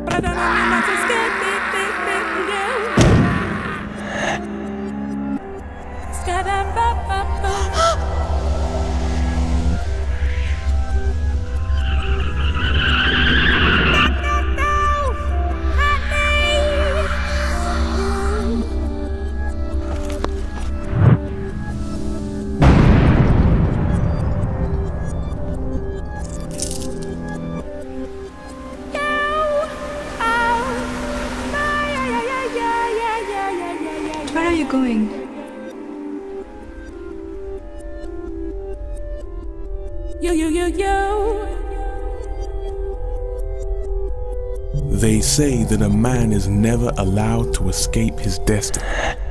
but I don't know me not to escape it. Where are you going? Yo, yo, yo, yo. They say that a man is never allowed to escape his destiny.